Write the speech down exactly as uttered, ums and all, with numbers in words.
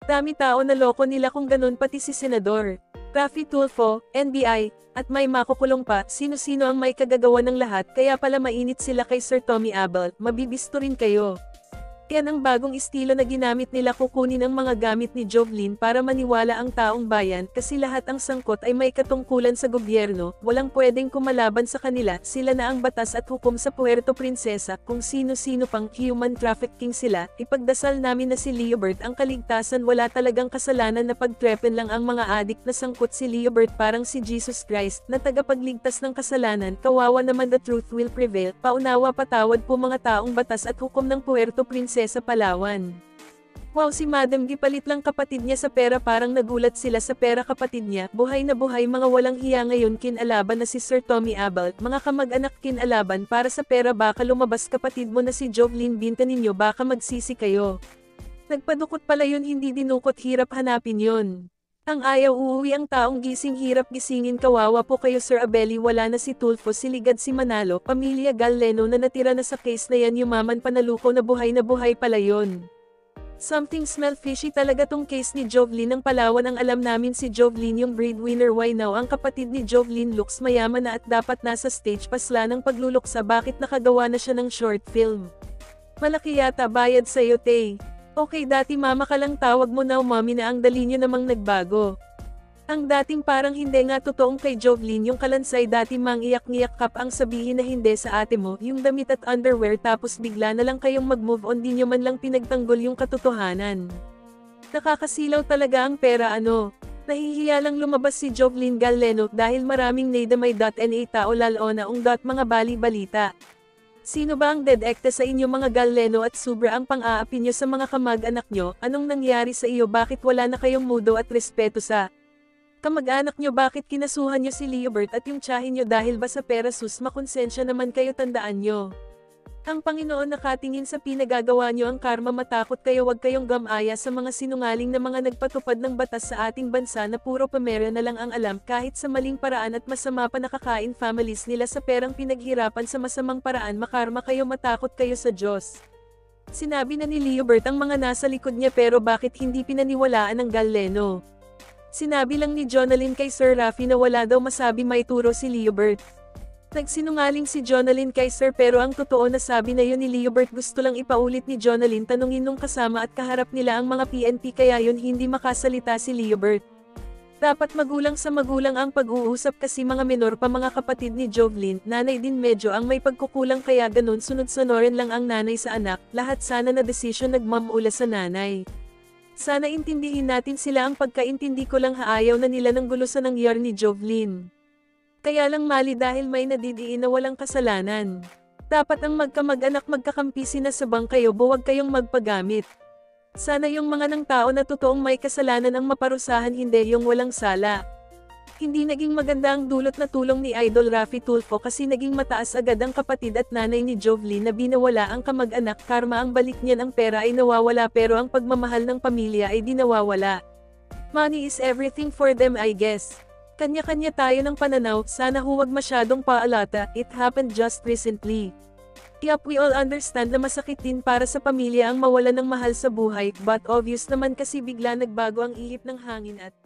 Dami tao na loko nila kung ganun pati si Senador Raffy Tulfo, N B I, at may makukulong pa, sino-sino ang may kagagawa ng lahat kaya pala mainit sila kay Sir Tommy Abel, mabibisto rin kayo. Yan ang bagong estilo na ginamit nila kukunin ang mga gamit ni Jovelyn para maniwala ang taong bayan kasi lahat ang sangkot ay may katungkulan sa gobyerno, walang pwedeng kumalaban sa kanila, sila na ang batas at hukom sa Puerto Princesa, kung sino-sino pang human trafficking sila, ipagdasal namin na si Leobert ang kaligtasan, wala talagang kasalanan na pagtrepen lang ang mga adik na sangkot si Leobert parang si Jesus Christ, na tagapagligtas ng kasalanan, kawawa naman, the truth will prevail, paunawa patawad po mga taong batas at hukom ng Puerto Princesa sa Palawan. Wow, si Madam gipalit lang kapatid niya sa pera, parang nagulat sila sa pera kapatid niya, buhay na buhay mga walang hiya ngayon kinalaban na si Sir Tommy Abel, mga kamag-anak kinalaban para sa pera, baka lumabas kapatid mo na si Jovelyn binta ninyo, baka magsisi kayo. Nagpadukot pala yun, hindi dinukot, hirap hanapin yun. Ang ayaw uuwi ang taong gising, hirap gisingin, kawawa po kayo Sir Abeli, wala na si Tulfo, siligad si Manalo, pamilya Galeno na natira na sa case na yan, yumaman panaluko na buhay na buhay pala yun. Something smell fishy talaga tong case ni Jovelyn ng Palawan, ang alam namin si Jovelyn yung breadwinner, why now ang kapatid ni Jovelyn looks mayaman na at dapat nasa stage pasla ng pagluluksa, bakit nakagawa na siya ng short film? Malaki yata bayad sa'yo te. Okay, dati mama ka lang tawag mo, now mommy na, ang dali nyo namang nagbago. Ang dating parang hindi nga totoong kay Jovelyn yung kalansay, dati mang iyak-ngiyak kap ang sabihin na hindi sa ate mo, yung damit at underwear, tapos bigla na lang kayong mag-move on, di nyo man lang pinagtanggol yung katotohanan. Nakakasilaw talaga ang pera, ano. Nahihiya lang lumabas si Jovelyn Galeno dahil maraming nadamay.na tao lalo na ung. Mga bali-balita. Sino ba ang dedekta sa inyo mga Galeno at sobra ang pang-aapi nyo sa mga kamag-anak nyo? Anong nangyari sa iyo, bakit wala na kayong mudo at respeto sa kamag-anak nyo, bakit kinasuhan nyo si Leobert at yung tiyahin nyo dahil ba sa pera, sus makonsensya naman kayo, tandaan nyo. Ang Panginoon nakatingin sa pinagagawa nyo, ang karma, matakot kayo, wag kayong gamaya sa mga sinungaling na mga nagpatupad ng batas sa ating bansa na puro pamera na lang ang alam, kahit sa maling paraan at masama pa nakakain families nila sa perang pinaghirapan sa masamang paraan, makarma kayo, matakot kayo sa Diyos. Sinabi na ni Leobert ang mga nasa likod niya, pero bakit hindi pinaniwalaan ng Galeno? Sinabi lang ni Jonalyn kay Sir Raffy na wala daw masabi, maituro si Leobert. Nagsinungaling si Jonalyn kay Sir, pero ang totoo na sabi na yun ni Leobert, gusto lang ipaulit ni Jonalyn, tanungin nung kasama at kaharap nila ang mga P N P, kaya yun hindi makasalita si Leobert. Dapat magulang sa magulang ang pag-uusap kasi mga menor pa mga kapatid ni Jovelyn, nanay din medyo ang may pagkukulang, kaya ganun sunod-sunorin lang ang nanay sa anak, lahat sana na desisyon nagmamula sa nanay. Sana intindihin natin sila, ang pagkaintindi ko lang haayaw na nila ng gulo sa nangyari ni Jovelyn. Kaya lang mali dahil may nadidiin na walang kasalanan. Dapat ang magkamag-anak magkakampi, sinasabang kayo, buwag kayong magpagamit. Sana yung mga ng tao na totoong may kasalanan ang maparusahan, hindi yung walang sala. Hindi naging maganda ang dulot na tulong ni Idol Raffy Tulfo kasi naging mataas agad ang kapatid at nanay ni Jovelyn na binawala ang kamag-anak, karma ang balik niyan, ang pera ay nawawala pero ang pagmamahal ng pamilya ay di nawawala. Money is everything for them, I guess. Kanya-kanya tayo ng pananaw, sana huwag masyadong paalata, it happened just recently. Yup, we all understand na masakit din para sa pamilya ang mawala ng mahal sa buhay, but obvious naman kasi bigla nagbago ang ihip ng hangin at